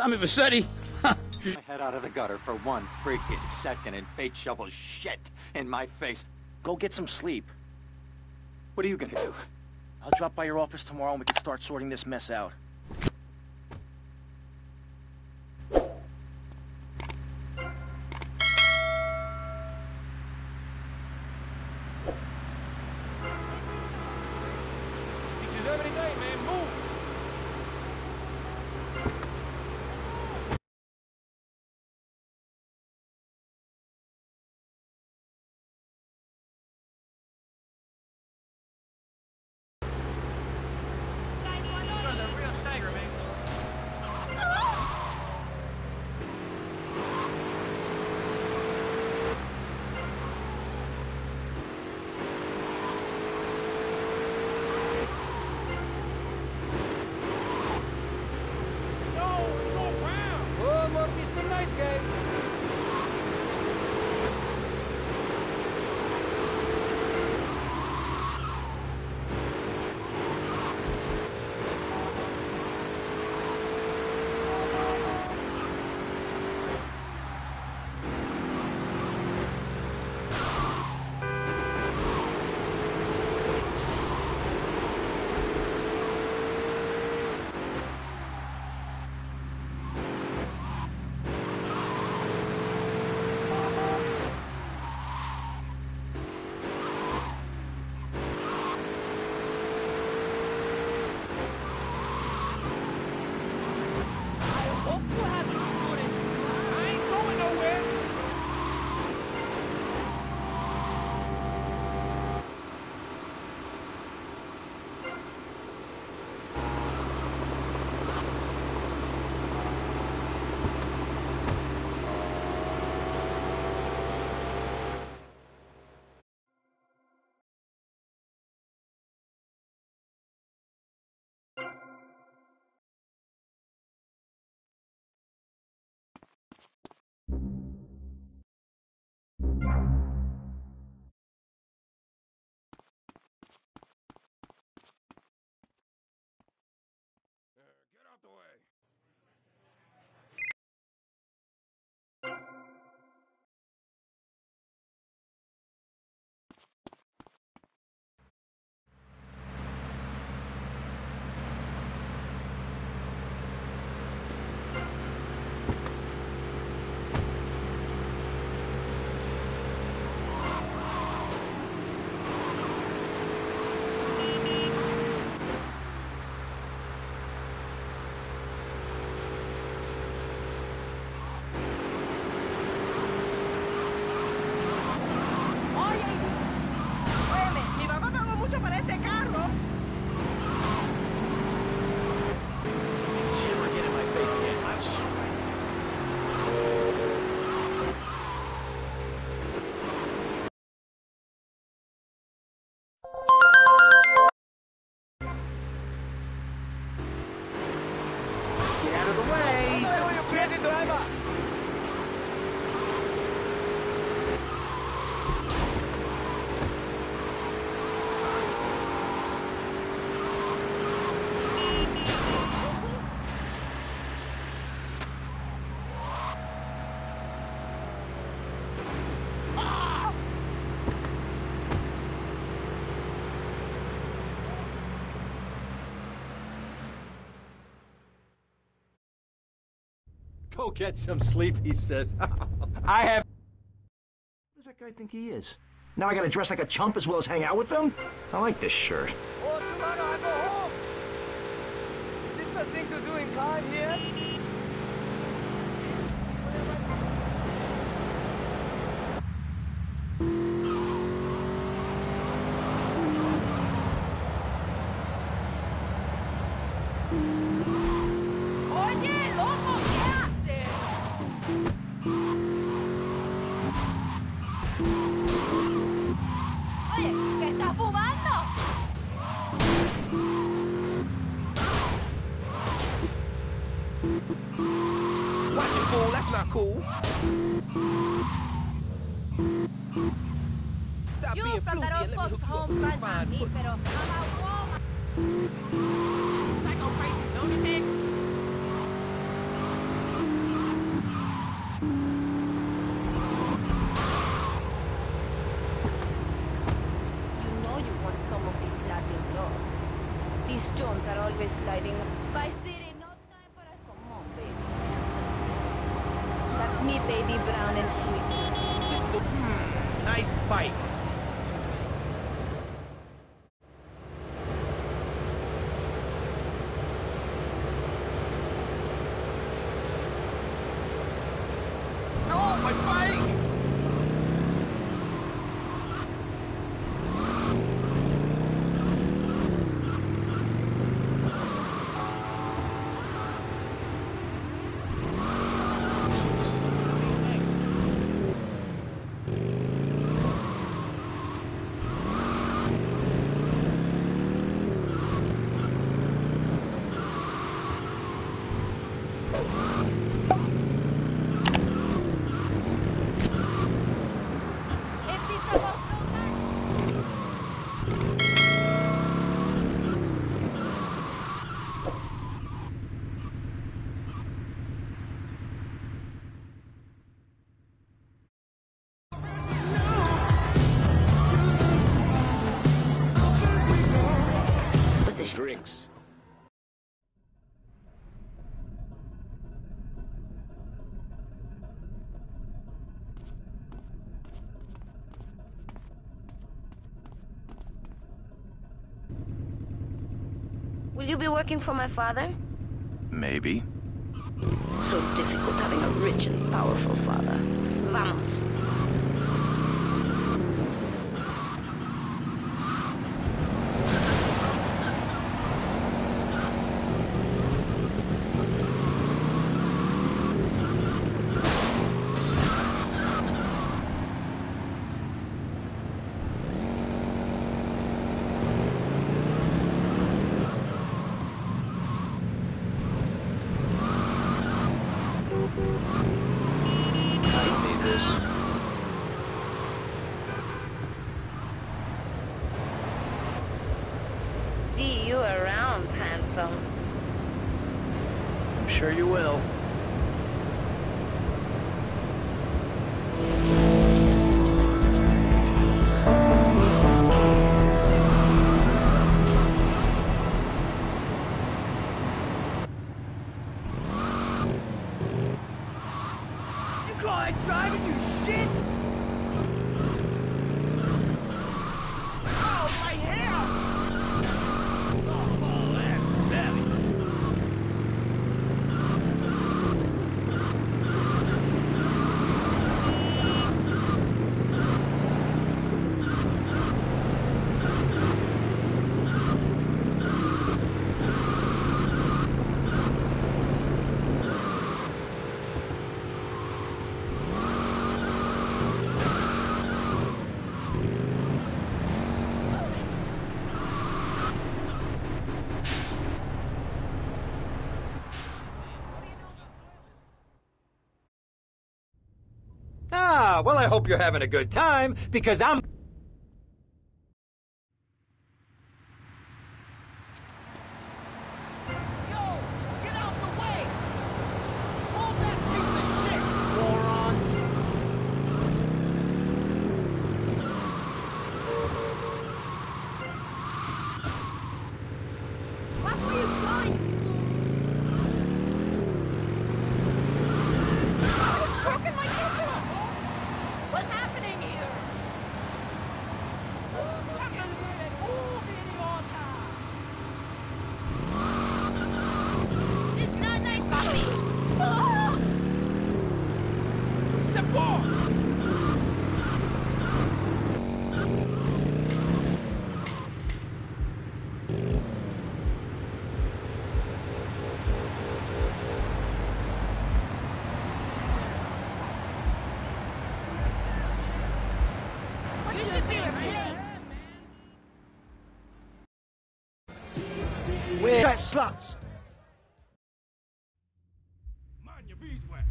Tommy Vercetti. My head out of the gutter for 1 freaking second and fate shovels shit in my face. Go get some sleep. What are you gonna do? I'll drop by your office tomorrow and we can start sorting this mess out. Every day, man, move! Get out the way! Go get some sleep, he says. I have... Who does that guy think he is? Now I gotta dress like a chump as well as hang out with them? I like this shirt. Oh, tomorrow I go home! Is this the thing to do in car here? That's not cool. Stop being floozy and let me hook you up with a fine pussy. Psycho crazy, don't you think? baby brown and sweet. Nice bite. Oh, my bike! Drinks. Will you be working for my father? Maybe. So difficult having a rich and powerful father. Vamos. See you around, handsome. I'm sure you will. You call that driving, you shit? Oh, my hair! Oh, that's belly. Ah, well, I hope you're having a good time, because I'm... Yo, get out the way! Hold that piece of shit, moron! Watch where you're going! It's broken my engine! What's happening here? It's not nice, Bobby! Step off! You should be replaced! Where... That sluts! Mind your beeswax.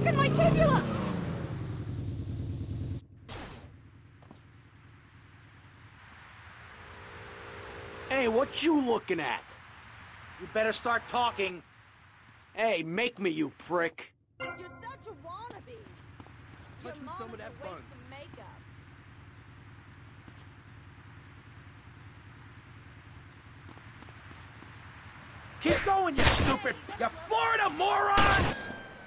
broken my tibula! Hey, what you looking at? You better start talking. Hey, make me, you prick. You're such a wannabe. Your Touch me mom some of is that a waste bun. of makeup. Keep going, you stupid! You Florida morons!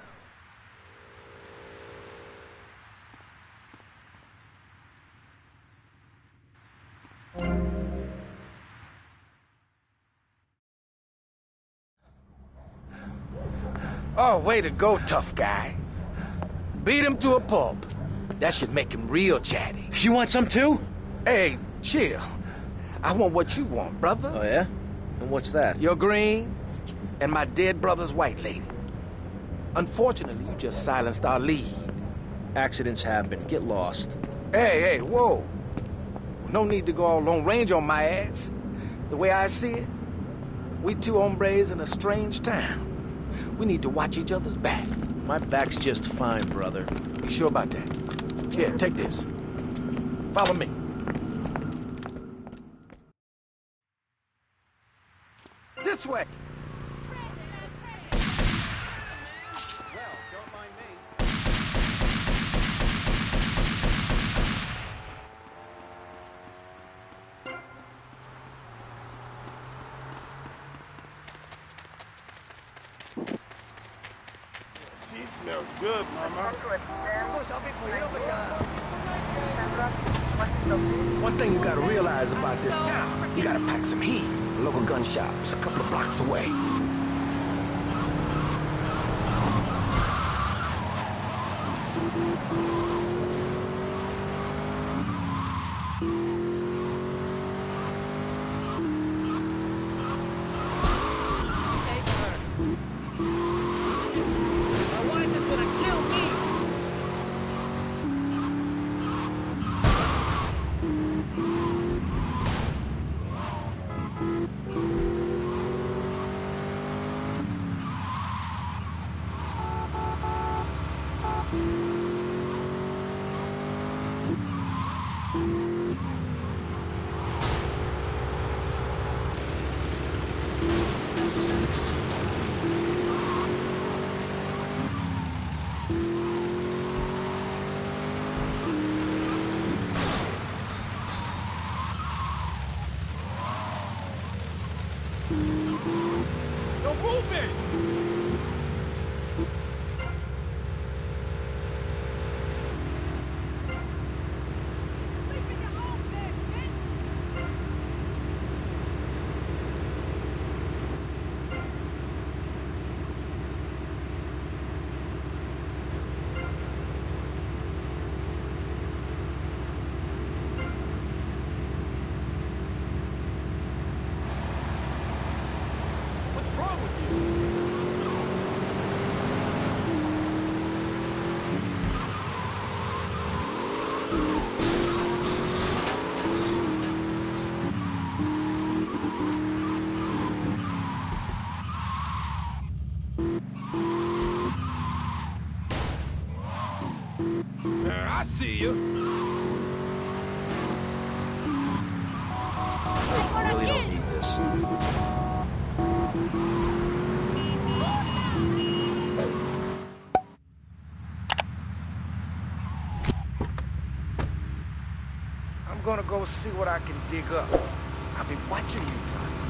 Oh, way to go, tough guy. Beat him to a pulp. That should make him real chatty. You want some too? Hey, chill. I want what you want, brother. Oh, yeah? And what's that? Your green and my dead brother's white lady. Unfortunately, you just silenced our lead. Accidents happen. Get lost. Hey, whoa. No need to go all long range on my ass. The way I see it, we two hombres in a strange town. We need to watch each other's back. My back's just fine, brother. You sure about that? Here, take this. Follow me. This way. Well, don't mind me. She smells good, mama. One thing you gotta realize about this town, you gotta pack some heat. The local gun shop's a couple of blocks away. Don't move it! Sleep in your own bed, bitch! What's wrong with you? I see you. I really don't need this. I'm gonna go see what I can dig up. I'll be watching you, Tommy.